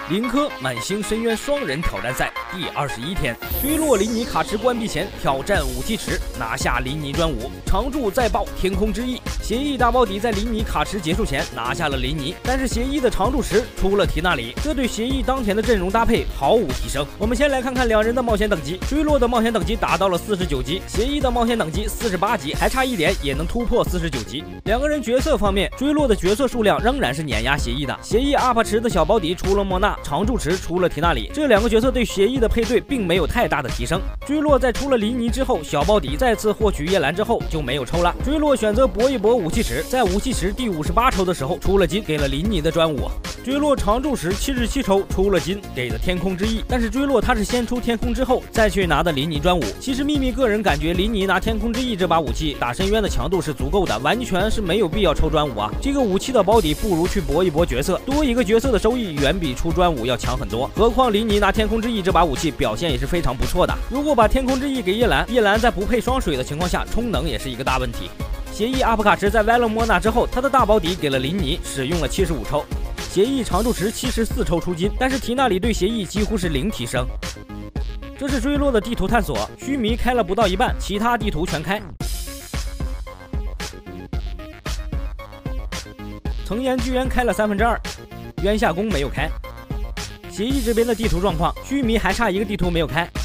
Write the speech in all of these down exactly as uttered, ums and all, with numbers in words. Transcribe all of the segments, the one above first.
林科满星深渊双人挑战赛第二十一天，追落林尼卡池关闭前挑战武器池，拿下林尼专武，常驻再爆天空之翼。协议大包底在林尼卡池结束前拿下了林尼，但是协议的常驻池出了提纳里，这对协议当前的阵容搭配毫无提升。我们先来看看两人的冒险等级，追落的冒险等级达到了四十九级，协议的冒险等级四十八级，还差一点也能突破四十九级。两个人角色方面，追落的角色数量仍然是碾压协议的，协议 U P 池的小保底出了莫娜，常驻池出了提纳里，这两个角色对协议的配对并没有太大的提升。追落在出了林尼之后，小保底再次获取叶兰之后就没有抽了。追落选择搏一搏武器池，在武器池第五十八抽的时候出了金，给了林尼的专武。追落常驻时七十七抽出了金，给了天空之翼，但是追落他是先出天空之后再去拿的林尼专武。其实秘密个人感觉林尼拿天空之翼这把武器打深渊的强度是足够的，完全是没有必要抽专武啊。这个武器的保底不如去搏一搏角色，多一个角色的收益远比出专武要强很多。何况林尼拿天空之翼这把武器表现也是非常不错的，如果把天空之翼给叶兰，叶兰在不配双水的情况下充能也是一个大问题。协议 U P 卡池在歪了莫娜之后，他的大保底给了林尼，使用了七十五抽。协议常驻池七十四抽出金，但是提纳里对协议几乎是零提升。这是追落的地图探索，须弥开了不到一半，其他地图全开。层岩居然开了三分之二，渊下宫没有开。协议这边的地图状况，须弥还差一个地图没有开。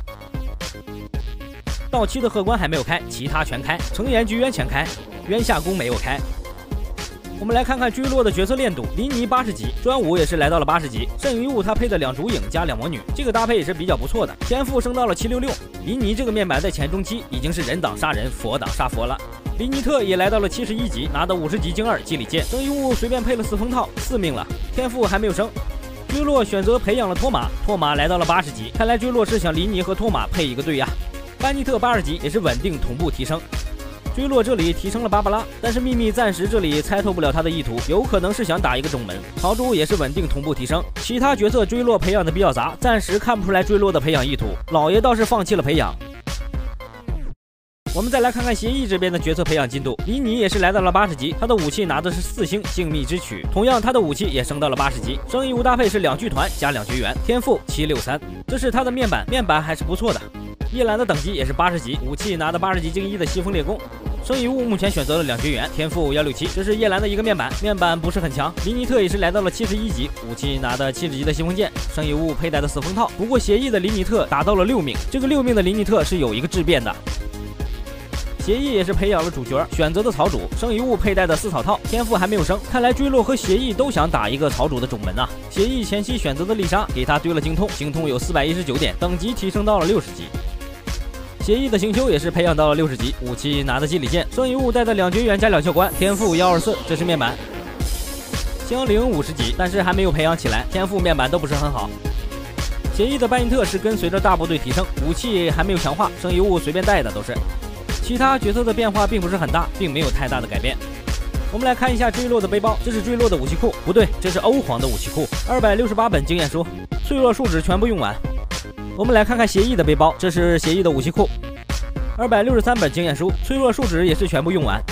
到期的荷官还没有开，其他全开。层岩居渊全开，渊下宫没有开。我们来看看追落的角色练度，林尼八十级，专武也是来到了八十级，圣遗物他配的两烛影加两魔女，这个搭配也是比较不错的，天赋升到了七六六。林尼这个面板在前中期已经是人挡杀人，佛挡杀佛了。林尼特也来到了七十一级，拿的五十级精二祭礼剑，圣遗物随便配了四封套，四命了，天赋还没有升。追落选择培养了托马，托马来到了八十级，看来追落是想林尼和托马配一个队呀。班尼特八十级也是稳定同步提升。追落这里提升了芭芭拉，但是秘密暂时这里猜透不了他的意图，有可能是想打一个种门。豪猪也是稳定同步提升，其他角色追落培养的比较杂，暂时看不出来追落的培养意图。老爷倒是放弃了培养。我们再来看看协议这边的角色培养进度，林尼也是来到了八十级，他的武器拿的是四星静谧之曲，同样他的武器也升到了八十级。生遗物搭配是两剧团加两绝缘，天赋七六三，这是他的面板，面板还是不错的。叶兰的等级也是八十级，武器拿的八十级精一的西风烈弓。生遗物目前选择了两绝缘，天赋一六七，这是叶兰的一个面板，面板不是很强。林尼特也是来到了七十一级，武器拿的七十级的西风剑，生遗物佩戴的四风套。不过协议的林尼特达到了六命，这个六命的林尼特是有一个质变的。协议也是培养了主角，选择的草主，生遗物佩戴的四草套，天赋还没有升。看来追落和协议都想打一个草主的种门啊。协议前期选择的丽莎，给他堆了精通，精通有四百一十九点，等级提升到了六十级。协议的行修也是培养到了六十级，武器拿的祭礼剑，生遗物带的两绝缘加两教官，天赋一二四，这是面板。香菱五十级，但是还没有培养起来，天赋面板都不是很好。协议的班尼特是跟随着大部队提升，武器还没有强化，生遗物随便带的都是。其他角色的变化并不是很大，并没有太大的改变。我们来看一下追落的背包，这是追落的武器库，不对，这是欧皇的武器库，二百六十八本经验书，脆弱树脂全部用完。我们来看看协议的背包，这是协议的武器库，二百六十三本经验书，脆弱树脂也是全部用完。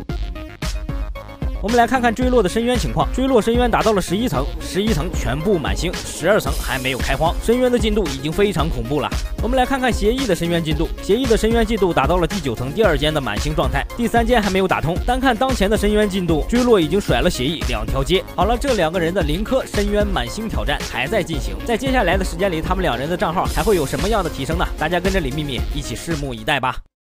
我们来看看追落的深渊情况，追落深渊达到了十一层，十一层全部满星，十二层还没有开荒，深渊的进度已经非常恐怖了。我们来看看协议的深渊进度，协议的深渊进度达到了第九层第二间的满星状态，第三间还没有打通。单看当前的深渊进度，追落已经甩了协议两条街。好了，这两个人的林科深渊满星挑战还在进行，在接下来的时间里，他们两人的账号还会有什么样的提升呢？大家跟着李秘密一起拭目以待吧。